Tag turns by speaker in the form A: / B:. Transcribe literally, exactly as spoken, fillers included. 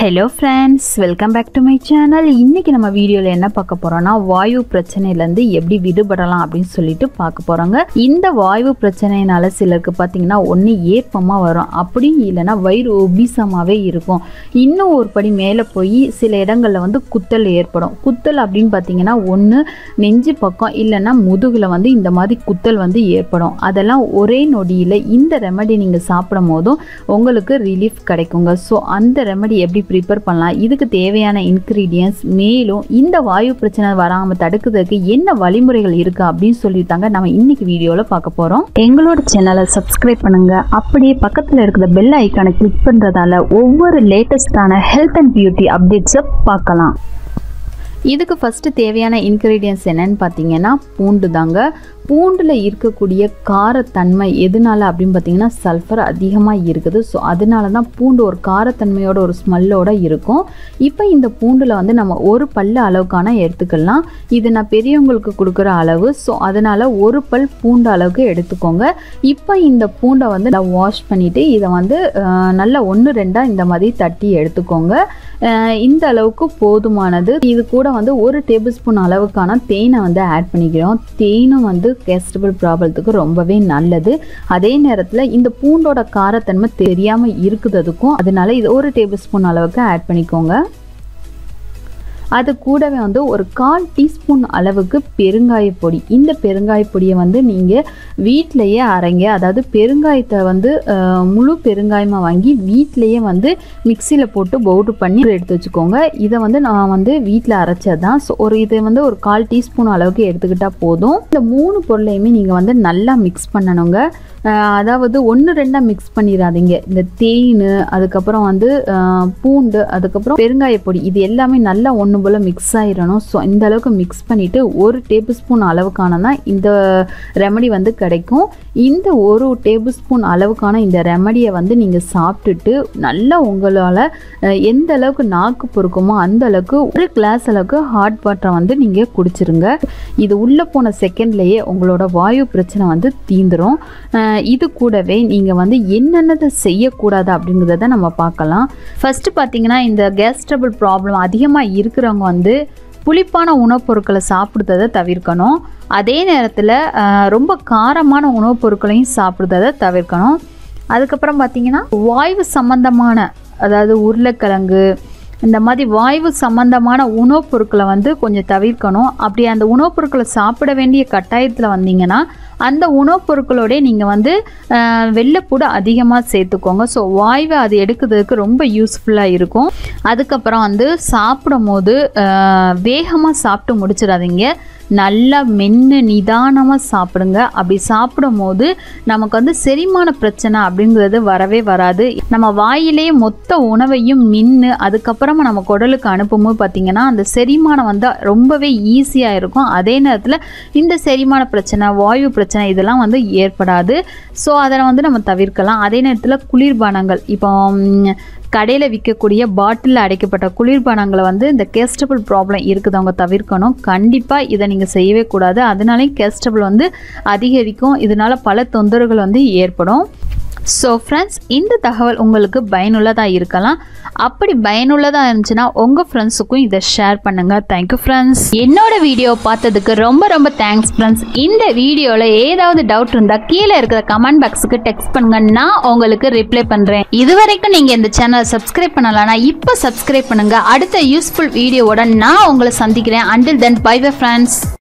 A: Hello friends, welcome back to my channel. இன்னைக்கு நம்ம வீடியோல என்ன பார்க்க போறோம்னா வாயு பிரச்சனையில இருந்து எப்படி விடுபடலாம் அப்படினு சொல்லிட்டு பார்க்க போறோங்க. இந்த வாயு பிரச்சனைனால சிலருக்கு பாத்தீங்கன்னா ஒண்ணு ஏப்பமா வரும், அப்படி இல்லனா வயிறு ஒபிசமாவே இருக்கும். இன்னும் ஒரு படி மேலே போய் சில இடங்கள்ல வந்து குத்தல் ஏற்படும். குத்தல் அப்படினு பாத்தீங்கன்னா ஒண்ணு நெஞ்சு பக்கம் இல்லனா முதுகுல வந்து இந்த மாதிரி குத்தல் வந்து ஏற்படும். அதெல்லாம் ஒரே நொடியில இந்த ரெமெடி நீங்க சாப்பிடும்போது உங்களுக்கு ரிலீஃப் கிடைக்குங்க. சோ அந்த ரெமெடி எப்படி ப்ரிப்பேர் பண்ணலாம், இதுக்கு தேவையான இன்கிரீடியன்ட்ஸ், மேலும் இந்த வாயு பிரச்சனை வராம தடுக்கிறதுக்கு என்ன வழிமுறைகள் இருக்கு அப்படின்னு சொல்லிட்டாங்க நம்ம இன்னைக்கு வீடியோல பார்க்க போறோம். எங்களோட சேனலை சப்ஸ்கிரைப் பண்ணுங்க, அப்படியே பக்கத்துல இருக்கிற பெல் ஐகானை கிளிக் பண்றதால ஒவ்வொரு லேட்டஸ்டான ஹெல்த் அண்ட் பியூட்டி அப்டேட்ஸை பார்க்கலாம். இதுக்கு ஃபர்ஸ்ட் தேவையான இன்கிரீடியன்ட்ஸ் என்னன்னு பார்த்தீங்கன்னா பூண்டு தாங்க. பூண்டில் இருக்கக்கூடிய காரத்தன்மை எதனால அப்படின்னு பார்த்தீங்கன்னா சல்ஃபர் அதிகமாக இருக்குது. ஸோ அதனால தான் பூண்டு ஒரு காரத்தன்மையோட ஒரு ஸ்மெல்லோட இருக்கும். இப்போ இந்த பூண்டில் வந்து நம்ம ஒரு பல் அளவுக்கான எடுத்துக்கலாம். இது நான் பெரியவங்களுக்கு கொடுக்குற அளவு. ஸோ அதனால் ஒரு பல் பூண்டு அளவுக்கு எடுத்துக்கோங்க. இப்போ இந்த பூண்டை வந்து நான் வாஷ் பண்ணிவிட்டு இதை வந்து நல்லா ஒன்று ரெண்டாக இந்த மாதிரி தட்டி எடுத்துக்கோங்க. இந்த அளவுக்கு போதுமானது. இது கூட வந்து ஒரு டேபிள் ஸ்பூன் அளவுக்கான தேனை வந்து ஆட் பண்ணிக்கிறோம். தேனும் வந்து கேஸ்ட்ரபிள் ப்ராப்ளத்துக்கு ரொம்பவே நல்லது. அதே நேரத்தில் இந்த பூண்டோட காரத்தன்மை தெரியாமல் இருக்குதுக்கும், அதனால இது ஒரு டேபிள் ஸ்பூன் அளவுக்கு ஆட் பண்ணிக்கோங்க. அது கூடவே வந்து ஒரு கால் டீஸ்பூன் அளவுக்கு பெருங்காய பொடி. இந்த பெருங்காய பொடியை வந்து நீங்கள் வீட்டிலையே அரைங்க. அதாவது பெருங்காயத்தை வந்து முழு பெருங்காயமாக வாங்கி வீட்டிலையே வந்து மிக்சியில் போட்டு பவுடர் பண்ணி எடுத்து வச்சுக்கோங்க. இதை வந்து நான் வந்து வீட்டில் அரைச்சது தான். ஸோ ஒரு இதை வந்து ஒரு கால் டீஸ்பூன் அளவுக்கு எடுத்துக்கிட்டால் போதும். இந்த மூணு பொருளையுமே நீங்கள் வந்து நல்லா மிக்ஸ் பண்ணணுங்க. அதாவது ஒன்று ரெண்டாக மிக்ஸ் பண்ணிடாதீங்க. இந்த தேன், அதுக்கப்புறம் வந்து பூண்டு, அதுக்கப்புறம் பெருங்காய பொடி, இது எல்லாமே நல்லா ஒன்று போல் மிக்ஸ் ஆகிடணும். ஸோ இந்த அளவுக்கு மிக்ஸ் பண்ணிவிட்டு ஒரு டேபிள் ஸ்பூன் அளவுக்கான தான் இந்த ரெமடி வந்து கிடைக்கும். இந்த ஒரு டேபிள் ஸ்பூன் அளவுக்கான இந்த ரெமடியை வந்து நீங்கள் சாப்பிட்டுட்டு நல்லா உங்களால் எந்த அளவுக்கு நாக்கு பொறுக்குமோ அந்த அளவுக்கு ஒரு கிளாஸ் அளவுக்கு ஹாட் வாட்டரை வந்து நீங்கள் குடிச்சிருங்க. இது உள்ளே போன செகண்ட்லேயே உங்களோட வாயு பிரச்சனை வந்து தீந்துரும். இது கூடவே நீங்கள் வந்து என்னென்னதை செய்யக்கூடாது அப்படிங்கிறத நம்ம பார்க்கலாம். ஃபஸ்ட்டு பார்த்தீங்கன்னா இந்த கேஸ் ட்ரபிள் ப்ராப்ளம் அதிகமாக இருக்கிறவங்க வந்து புளிப்பான உணவுப் பொருட்களை சாப்பிடுறதை தவிர்க்கணும். அதே நேரத்தில் ரொம்ப காரமான உணவுப் பொருட்களையும் சாப்பிடுறதை தவிர்க்கணும். அதுக்கப்புறம் பார்த்தீங்கன்னா வாயு சம்பந்தமான, அதாவது உருளைக்கிழங்கு, இந்த மாதிரி வாயு சம்பந்தமான உணவுப் பொருட்களை வந்து கொஞ்சம் தவிர்க்கணும். அப்படி அந்த உணவுப் பொருட்களை சாப்பிட வேண்டிய கட்டாயத்தில் வந்தீங்கன்னா அந்த உணவுப் பொருட்களோட நீங்கள் வந்து வெள்ளைப்பூடு அதிகமாக சேர்த்துக்கோங்க. ஸோ வாய்வை அது எடுக்கிறதுக்கு ரொம்ப யூஸ்ஃபுல்லாக இருக்கும். அதுக்கப்புறம் வந்து சாப்பிடும் போது வேகமாக சாப்பிட்டு முடிச்சிடாதீங்க. நல்லா மென்று நிதானமாக சாப்பிடுங்க. அப்படி சாப்பிடும் போது நமக்கு வந்து செரிமான பிரச்சனை அப்படிங்கிறது வரவே வராது. நம்ம வாயிலேயே மொத்த உணவையும் மின்னு அதுக்கப்புறமா நம்ம குடலுக்கு அனுப்பும்போது பார்த்திங்கன்னா அந்த செரிமானம் வந்து ரொம்பவே ஈஸியாக இருக்கும். அதே நேரத்தில் இந்த செரிமான பிரச்சனை, வாயு பிரச்சனை இதெல்லாம் வந்து ஏற்படாது. ஸோ அதை வந்து நம்ம தவிர்க்கலாம். அதே நேரத்தில் குளிர்பானங்கள், இப்போ கடையில் விற்கக்கூடிய பாட்டிலில் அடைக்கப்பட்ட குளிர்பானங்களை வந்து இந்த கேஸ்ட்ரபிள் ப்ராப்ளம் இருக்குதவங்க தவிர்க்கணும். கண்டிப்பாக இதை நீங்கள் செய்யவே கூடாது. அதனாலே கேஸ்ட்ரபிள் வந்து அதிகரிக்கும். இதனால் பல தொந்தரவுகள் வந்து ஏற்படும். ஸோ ஃப்ரெண்ட்ஸ், இந்த தகவல் உங்களுக்கு பயனுள்ளதாக இருக்கலாம். அப்படி பயனுள்ளதாக இருந்துச்சுன்னா உங்கள் ஃப்ரெண்ட்ஸுக்கும் இதை ஷேர் பண்ணுங்கள். Thank you friends. என்னோட வீடியோ பார்த்ததுக்கு ரொம்ப ரொம்ப தேங்க்ஸ் ஃப்ரெண்ட்ஸ். இந்த வீடியோவில் ஏதாவது டவுட் இருந்தால் கீழே இருக்கிற கமெண்ட் பாக்ஸுக்கு டெக்ஸ்ட் பண்ணுங்க, நான் உங்களுக்கு ரிப்ளை பண்ணுறேன். இது வரைக்கும் நீங்கள் இந்த சேனலை சப்ஸ்கிரைப் பண்ணலாம்னா இப்போ சப்ஸ்கிரைப் பண்ணுங்கள். அடுத்த யூஸ்ஃபுல் வீடியோவோட நான் உங்களை சந்திக்கிறேன். Until then bye bye friends.